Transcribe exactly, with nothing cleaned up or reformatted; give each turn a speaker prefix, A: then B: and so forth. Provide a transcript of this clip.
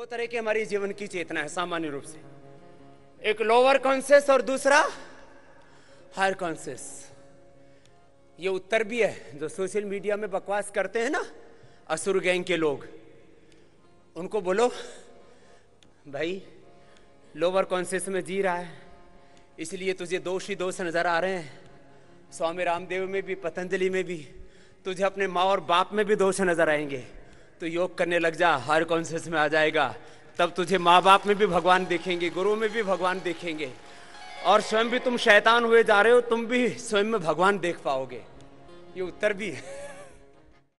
A: दो तरह की हमारी जीवन की चेतना है सामान्य रूप से, एक लोअर कॉन्शियस और दूसरा हायर कॉन्शियस। ये उत्तर भी है जो सोशल मीडिया में बकवास करते हैं ना असुर गैंग के लोग, उनको बोलो भाई लोअर कॉन्शियस में जी रहा है इसलिए तुझे दोष ही दोष नजर आ रहे हैं। स्वामी रामदेव में भी पतंजलि में भी तुझे अपने माँ और बाप में भी दोष नजर आएंगे। तो योग करने लग जा, हायर कॉन्शियस में आ जाएगा, तब तुझे माँ बाप में भी भगवान देखेंगे, गुरु में भी भगवान देखेंगे, और स्वयं भी तुम शैतान हुए जा रहे हो, तुम भी स्वयं में भगवान देख पाओगे। ये उत्तर भी है।